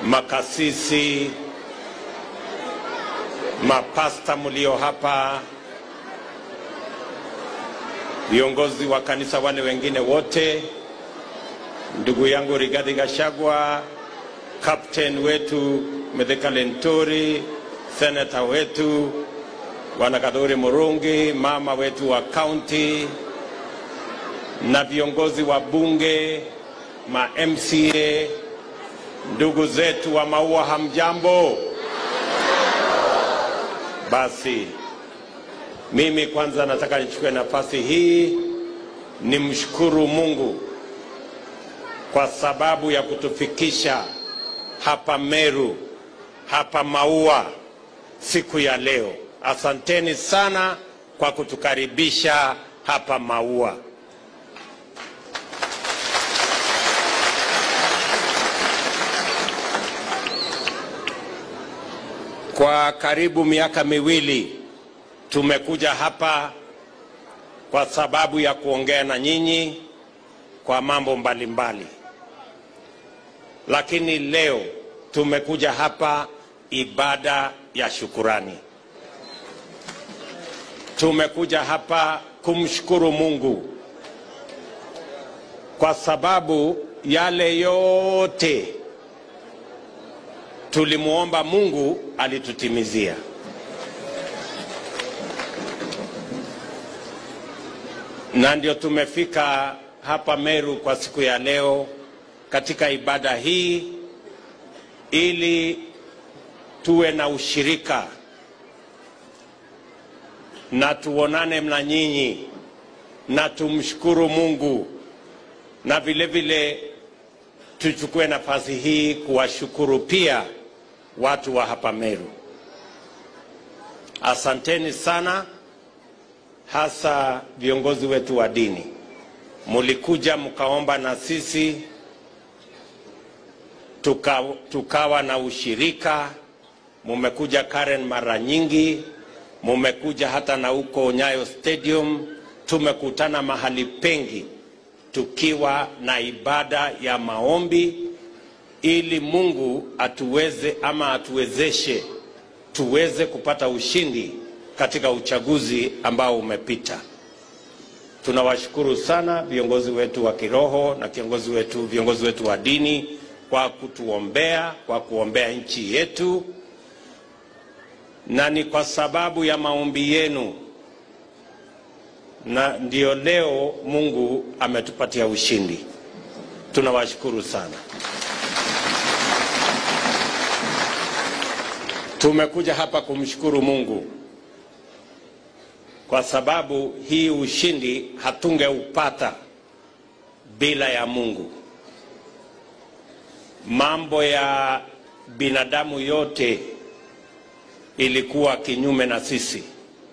makasisi, mapasta mlio hapa, viongozi wa kanisa wale wengine wote, ndugu yangu Rigathi Gachagua, captain wetu Mithika Linturi, senator wetu Bwana Kadori Murungi, mama wetu wa county, na viongozi wa bunge, ma MCA, ndugu zetu wa Maua, hamjambo? Basi mimi kwanza nataka nichukue nafasi hii nimshukuru Mungu kwa sababu ya kutufikisha hapa Meru, hapa Maua siku ya leo. Asanteni sana kwa kutukaribisha hapa Maua. Kwa karibu miaka miwili tumekuja hapa kwa sababu ya kuongea na nyinyi kwa mambo mbalimbali. Lakini leo tumekuja hapa ibada ya shukurani. Tumekuja hapa kumshukuru Mungu kwa sababu yale yote tulimuomba Mungu alitutimizia. Na ndio tumefika hapa Meru kwa siku ya leo katika ibada hii ili tuwe na ushirika na tuonane na nyinyi na tumshukuru Mungu, na vile vile tuchukue nafasi hii kuwashukuru pia watu wa hapa Meru. Asanteni sana, hasa viongozi wetu wa dini. Mulikuja mkaomba na sisi tukawa na ushirika. Mumekuja Karen mara nyingi, mumekuja hata na huko Nyayo Stadium. Tumekutana mahali pengi tukiwa na ibada ya maombi ili Mungu atuwezeshe tuweze kupata ushindi katika uchaguzi ambao umepita. Tunawashukuru sana viongozi wetu wa kiroho na viongozi wetu wa dini kwa kutuombea, kwa kuombea nchi yetu, na ni kwa sababu ya maombi yenu na ndio leo Mungu ametupatia ushindi. Tunawashukuru sana. Tumekuja hapa kumshukuru Mungu kwa sababu hii ushindi hatungeupata bila ya Mungu. Mambo ya binadamu yote ilikuwa kinyume na sisi.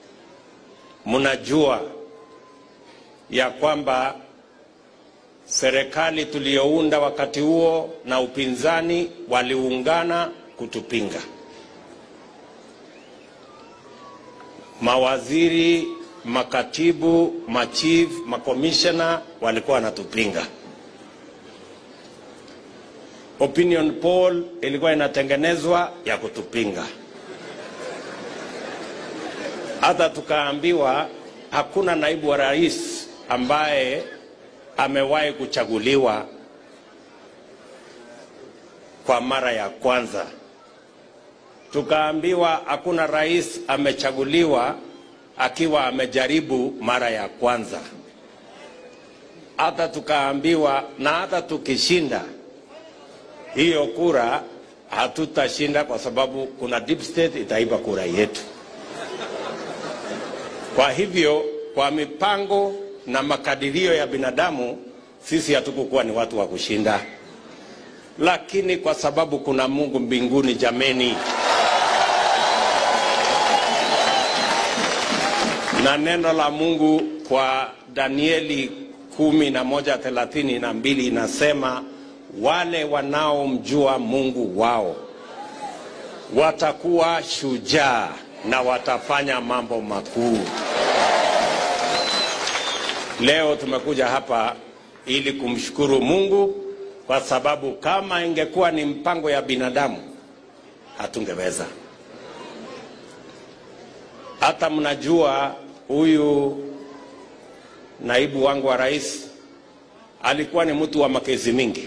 Mnajua ya kwamba serikali tuliyounda wakati huo na upinzani waliungana kutupinga. Mawaziri, makatibu, machief, makomishona walikuwa wanatupinga. Opinion poll ilikuwa inatengenezwa ya kutupinga. Hata tukaambiwa hakuna naibu wa rais ambaye amewahi kuchaguliwa kwa mara ya kwanza. Tukaambiwa hakuna rais amechaguliwa akiwa amejaribu mara ya kwanza. Hata tukaambiwa na hata tukishinda hiyo kura hatutashinda kwa sababu kuna deep state itaiba kura yetu. Kwa hivyo kwa mipango na makadirio ya binadamu sisi hatukukuwa ni watu wa kushinda. Lakini kwa sababu kuna Mungu mbinguni, jameni, na neno la Mungu kwa Danieli 11:32 inasema wale wanaomjua Mungu wao watakuwa shujaa na watafanya mambo makuu. Leo tumekuja hapa ili kumshukuru Mungu kwa sababu kama ingekuwa ni mpango ya binadamu hatungeweza. Hata mnajua huyu naibu wangu wa rais alikuwa ni mtu wa makezi mingi.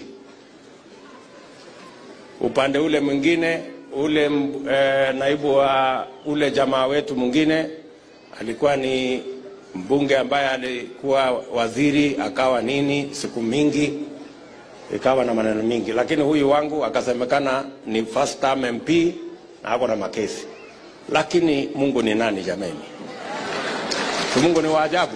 Upande ule mwingine, ule naibu wa ule jamaa wetu mwingine alikuwa ni mbunge ambaye alikuwa waziri, akawa nini siku mingi, ikawa na maneno mingi. Lakini huyu wangu akasemekana ni first term MP na ako na makesi. Lakini Mungu ni nani jameni? Mungu ni wa ajabu.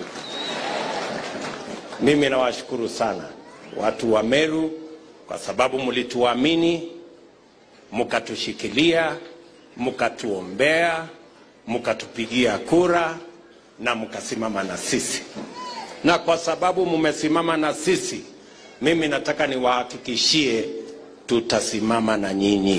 Mimi nawashukuru sana watu wa Meru kwa sababu mlituamini, mkatushikilia, mkatuombea, mkatupigia kura na mkasimama na sisi. Na kwa sababu mmesimama na sisi, mimi nataka niwahakikishie tutasimama na nyinyi.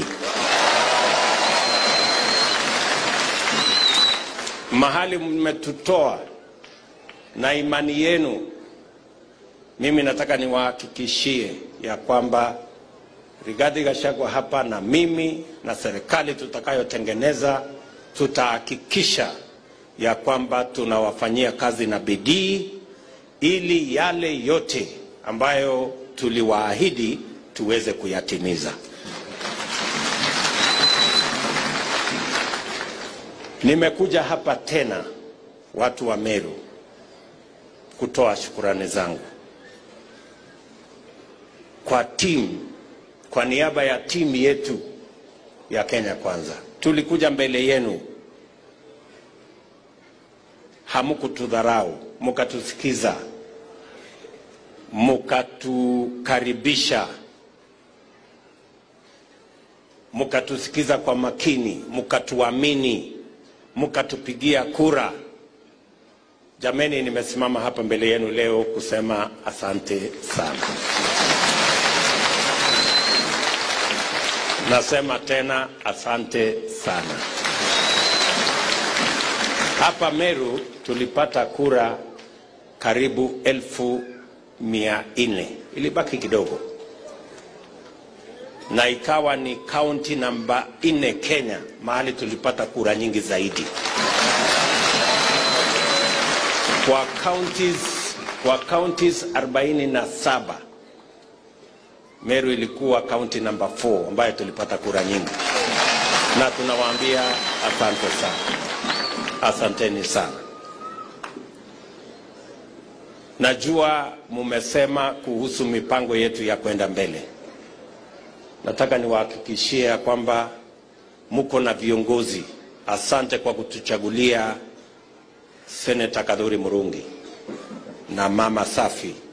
Mahali mmetutoa na imani yenu, mimi nataka niwahakikishie ya kwamba Rigathi Gachagua hapa na mimi na serikali tutakayotengeneza tutahakikisha ya kwamba tunawafanyia kazi na bidii ili yale yote ambayo tuliwaahidi tuweze kuyatimiza. Nimekuja hapa tena watu wa Meru kutoa shukrani zangu kwa kwa niaba ya timu yetu ya Kenya Kwanza. Tulikuja mbele yenu, hamukutudharau, mukatusikiza, mukatukaribisha, mukatusikiza kwa makini, mukatuamini, mukatupigia kura. Jameni, nimesimama hapa mbele yenu leo kusema asante sana. Nasema tena asante sana. Hapa Meru tulipata kura karibu 1,400. Ilibaki kidogo. Na ikawa ni county namba 4 Kenya, mahali tulipata kura nyingi zaidi. Kwa counties 47, Meru ilikuwa county number 4 ambayo tulipata kura nyingi. Na tunawaambia asante sana. Asanteni sana. Najua mumesema kuhusu mipango yetu ya kwenda mbele. Nataka niwahakikishie kwamba mko na viongozi. Asante kwa kutuchagulia Senator Kadhuri Murungi na Mama Safi